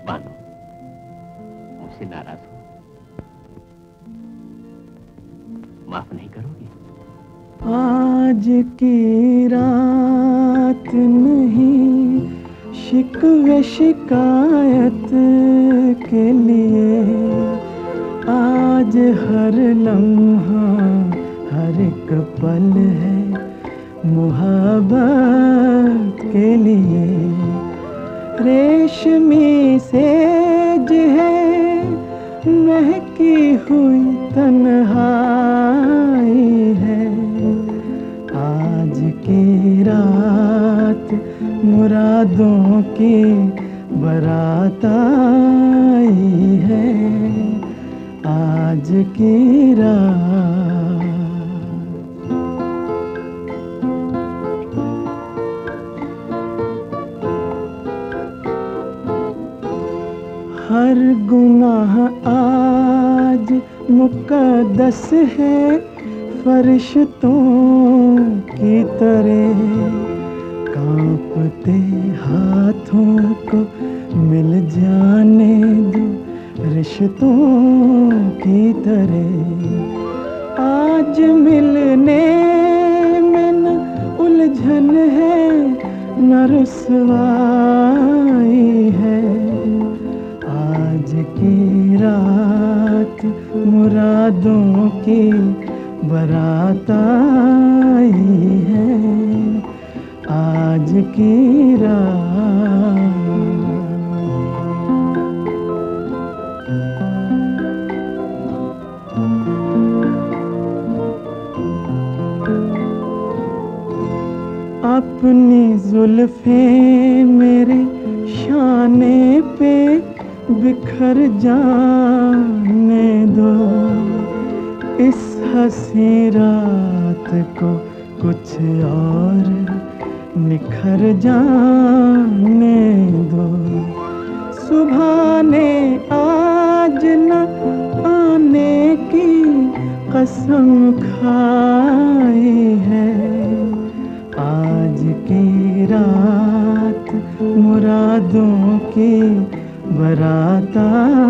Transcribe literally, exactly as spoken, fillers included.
मानो मुझसे नाराज हो, माफ नहीं करोगे? आज की रात नहीं शिकवे शिकायत के लिए, आज हर लम्हा हर एक पल है मोहब्बत के लिए। रेशमी सेज है महकी हुई तन्हाई है, आज की रात मुरादों की बारात आई है, आज की रात। हर गुनाह आज मुक़द्दस है फरिश्तों की तरह, कांपते हाथों को मिल जाने दो रिश्तों की तरह। आज मिलने में न उलझन है न रुसवाई है, आज की रात मुरादों की बारात आई है, आज की रात। अपनी जुल्फें मेरे शाने पे बिखर जाने दो, इस हंसी रात को कुछ और निखर जाने दो। सुबह ने आज न आने की कसम खाई है, आज की रात मुरादों की बारात